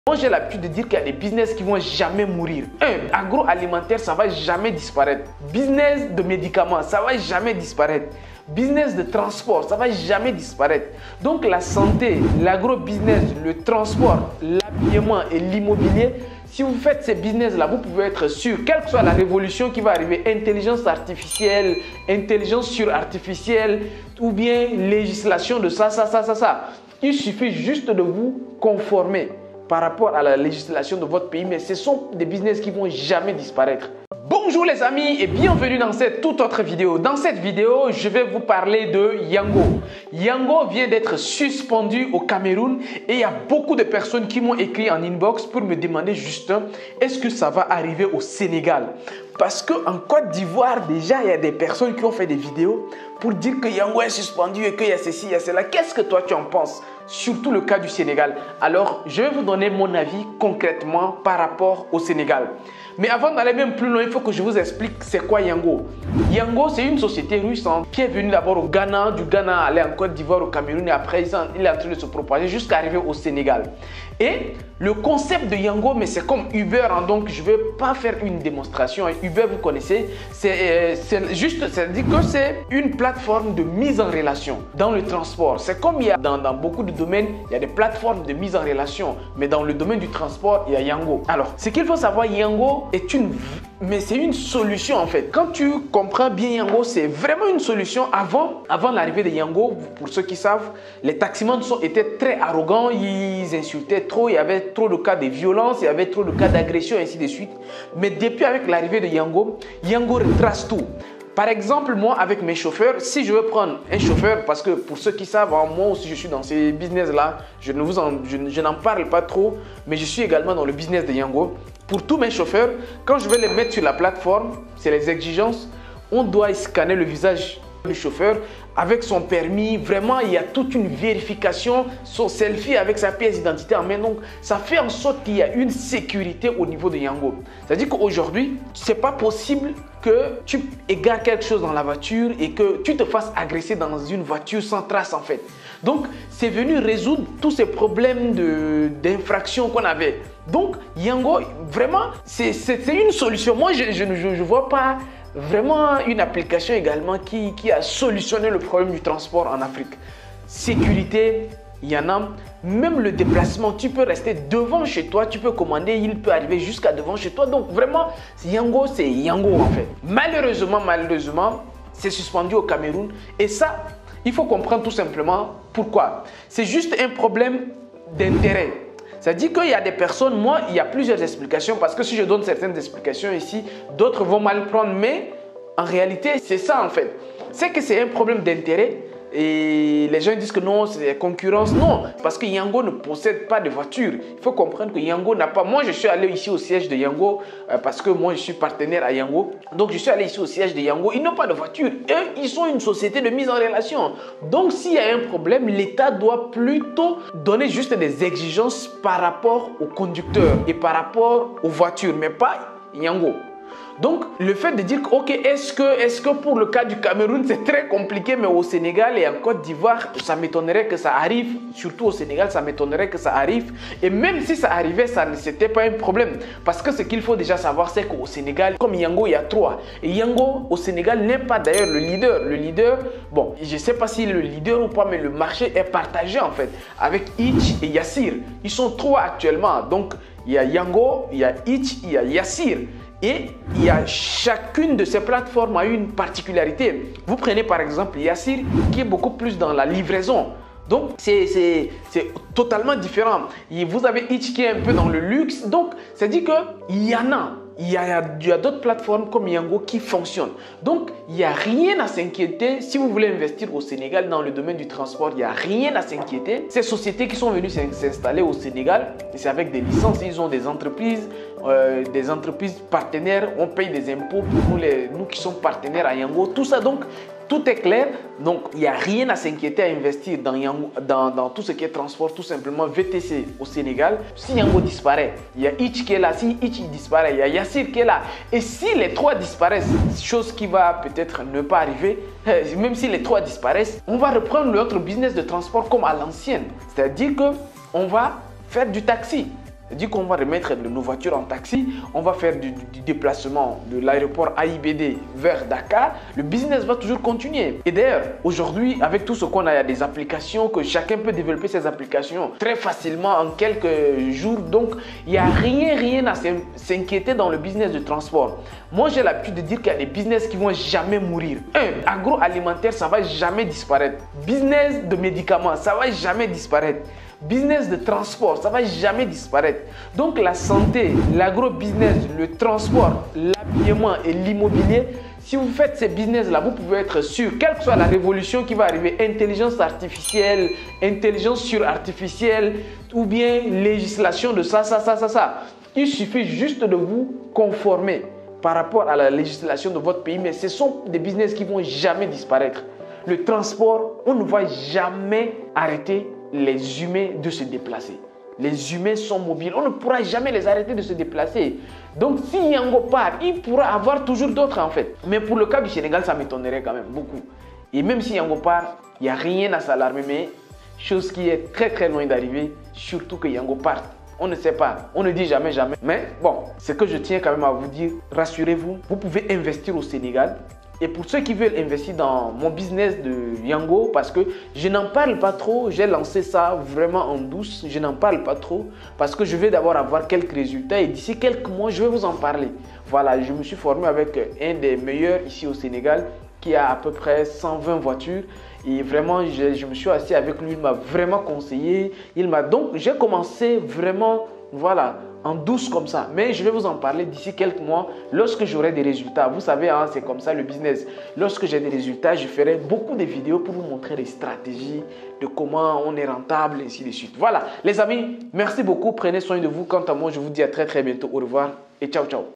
Moi, j'ai l'habitude de dire qu'il y a des business qui vont jamais mourir. Agroalimentaire, ça va jamais disparaître. Business de médicaments, ça va jamais disparaître. Business de transport, ça va jamais disparaître. Donc la santé, l'agro-business, le transport, l'habillement et l'immobilier, si vous faites ces business-là, vous pouvez être sûr, quelle que soit la révolution qui va arriver, intelligence artificielle, intelligence surartificielle ou bien législation de ça, il suffit juste de vous conformer par rapport à la législation de votre pays, mais ce sont des business qui ne vont jamais disparaître. Bonjour les amis et bienvenue dans cette toute autre vidéo. Dans cette vidéo, je vais vous parler de Yango. Yango vient d'être suspendu au Cameroun et il y a beaucoup de personnes qui m'ont écrit en inbox pour me demander juste est-ce que ça va arriver au Sénégal? Parce qu'en Côte d'Ivoire, déjà, il y a des personnes qui ont fait des vidéos pour dire que Yango est suspendu et qu'il y a ceci, il y a cela. Qu'est-ce que toi tu en penses? Surtout le cas du Sénégal. Alors, je vais vous donner mon avis concrètement par rapport au Sénégal. Mais avant d'aller même plus loin, il faut que je vous explique c'est quoi Yango. Yango, c'est une société russe qui est venue d'abord au Ghana, du Ghana aller en Côte d'Ivoire, au Cameroun et après il est en train de se propager jusqu'à arriver au Sénégal. Et le concept de Yango, mais c'est comme Uber, donc je ne vais pas faire une démonstration. Uber, vous connaissez, c'est juste, ça dit que c'est une plateforme de mise en relation dans le transport. C'est comme il y a dans beaucoup de domaines, il y a des plateformes de mise en relation, mais dans le domaine du transport, il y a Yango. Alors, ce qu'il faut savoir, Yango c'est une solution en fait. Quand tu comprends bien Yango, c'est vraiment une solution. Avant l'arrivée de Yango, pour ceux qui savent, les taximans étaient très arrogants, ils insultaient trop, il y avait trop de cas de violence, il y avait trop de cas d'agression et ainsi de suite. Mais depuis avec l'arrivée de Yango, Yango retrace tout. Par exemple, moi avec mes chauffeurs, si je veux prendre un chauffeur, parce que pour ceux qui savent, moi aussi je suis dans ces business-là, je n'en parle pas trop, mais je suis également dans le business de Yango. Pour tous mes chauffeurs, quand je vais les mettre sur la plateforme, c'est les exigences, on doit scanner le visage du chauffeur avec son permis. Vraiment, il y a toute une vérification, son selfie avec sa pièce d'identité en main. Donc, ça fait en sorte qu'il y a une sécurité au niveau de Yango. C'est-à-dire qu'aujourd'hui, ce n'est pas possible que tu égares quelque chose dans la voiture et que tu te fasses agresser dans une voiture sans trace en fait. Donc, c'est venu résoudre tous ces problèmes d'infraction qu'on avait. Donc, Yango, vraiment, c'est une solution. Moi, je ne vois pas vraiment une application également qui a solutionné le problème du transport en Afrique. Sécurité, il y en a. Même le déplacement, tu peux rester devant chez toi, tu peux commander, il peut arriver jusqu'à devant chez toi. Donc vraiment, Yango, c'est Yango en fait. Malheureusement, c'est suspendu au Cameroun. Et ça, il faut comprendre tout simplement pourquoi. C'est juste un problème d'intérêt. Ça dit qu'il y a des personnes, moi, il y a plusieurs explications parce que si je donne certaines explications ici, d'autres vont mal prendre. Mais en réalité, c'est ça en fait. C'est que c'est un problème d'intérêt et les gens disent que non, c'est concurrence. Non, parce que Yango ne possède pas de voiture. Il faut comprendre que Yango n'a pas... Moi, je suis allé ici au siège de Yango parce que moi, je suis partenaire à Yango. Donc, je suis allé ici au siège de Yango. Ils n'ont pas de voiture. Eux, ils sont une société de mise en relation. Donc, s'il y a un problème, l'État doit plutôt donner juste des exigences par rapport aux conducteurs et par rapport aux voitures, mais pas Yango. Donc, le fait de dire que, ok, est-ce que pour le cas du Cameroun, c'est très compliqué, mais au Sénégal et en Côte d'Ivoire, ça m'étonnerait que ça arrive. Surtout au Sénégal, ça m'étonnerait que ça arrive. Et même si ça arrivait, ça ne c'était pas un problème. Parce que ce qu'il faut déjà savoir, c'est qu'au Sénégal, comme Yango, il y a trois. Et Yango, au Sénégal, n'est pas d'ailleurs le leader. Le leader, bon, je ne sais pas s'il est le leader ou pas, mais le marché est partagé en fait. Avec Itch et Yassir. Ils sont trois actuellement. Donc, il y a Yango, il y a Itch, il y a Yassir. Et il y a chacune de ces plateformes a une particularité. Vous prenez par exemple Yassir qui est beaucoup plus dans la livraison. Donc c'est totalement différent. Et vous avez Itch qui est un peu dans le luxe. Donc ça dit qu'il y en a. Il y a d'autres plateformes comme Yango qui fonctionnent. Donc, il n'y a rien à s'inquiéter. Si vous voulez investir au Sénégal dans le domaine du transport, il n'y a rien à s'inquiéter. Ces sociétés qui sont venues s'installer au Sénégal, c'est avec des licences. Ils ont des entreprises partenaires. On paye des impôts pour nous qui sommes partenaires à Yango. Tout ça, donc, tout est clair. Donc, il n'y a rien à s'inquiéter à investir dans tout ce qui est transport. Tout simplement, VTC au Sénégal. Si Yango disparaît, il y a Itch qui est là. Si Itch disparaît, il y a Yassir qui est là. Et si les trois disparaissent, chose qui va peut-être ne pas arriver, même si les trois disparaissent, on va reprendre notre business de transport comme à l'ancienne. C'est-à-dire qu'on va faire du taxi. C'est-à-dire qu'on va remettre nos voitures en taxi, on va faire du déplacement de l'aéroport AIBD vers Dakar. Le business va toujours continuer. Et d'ailleurs, aujourd'hui, avec tout ce qu'on a, il y a des applications que chacun peut développer ces applications très facilement en quelques jours. Donc, il n'y a rien à s'inquiéter dans le business de transport. Moi, j'ai l'habitude de dire qu'il y a des business qui ne vont jamais mourir. Agroalimentaire, ça ne va jamais disparaître. Business de médicaments, ça ne va jamais disparaître. Business de transport, ça ne va jamais disparaître. Donc la santé, l'agro-business, le transport, l'habillement et l'immobilier, si vous faites ces business-là, vous pouvez être sûr, quelle que soit la révolution qui va arriver, intelligence artificielle, intelligence surartificielle ou bien législation de ça. Il suffit juste de vous conformer par rapport à la législation de votre pays, mais ce sont des business qui ne vont jamais disparaître. Le transport, on ne va jamais arrêter les humains de se déplacer. Les humains sont mobiles. On ne pourra jamais les arrêter de se déplacer. Donc, si Yango part, il pourra avoir toujours d'autres en fait. Mais pour le cas du Sénégal, ça m'étonnerait quand même beaucoup. Et même si Yango part, il n'y a rien à s'alarmer. Mais chose qui est très loin d'arriver, surtout que Yango parte. On ne sait pas, on ne dit jamais. Mais bon, ce que je tiens quand même à vous dire, rassurez-vous, vous pouvez investir au Sénégal. Et pour ceux qui veulent investir dans mon business de Yango, parce que je n'en parle pas trop, j'ai lancé ça vraiment en douce, je n'en parle pas trop parce que je vais d'abord avoir quelques résultats et d'ici quelques mois, je vais vous en parler. Voilà, je me suis formé avec un des meilleurs ici au Sénégal qui a à peu près 120 voitures et vraiment, je me suis assis avec lui, il m'a vraiment conseillé. Donc, j'ai commencé vraiment, voilà, en douce comme ça. Mais je vais vous en parler d'ici quelques mois lorsque j'aurai des résultats. Vous savez, hein, c'est comme ça le business. Lorsque j'ai des résultats, je ferai beaucoup de vidéos pour vous montrer les stratégies de comment on est rentable et ainsi de suite. Voilà, les amis, merci beaucoup. Prenez soin de vous. Quant à moi, je vous dis à très bientôt. Au revoir et ciao.